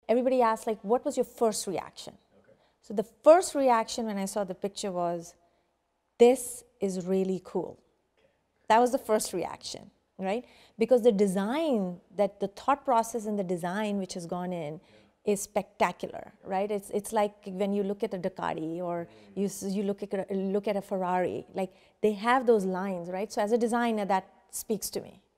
Everybody asked, like, what was your first reaction? Okay. So the first reaction when I saw the picture was, this is really cool. Okay. That was the first reaction, right? Because the design, that the thought process and the design which has gone in is spectacular, right? It's like when you look at a Ducati or you look at a Ferrari, like they have those lines, right? So as a designer, that speaks to me.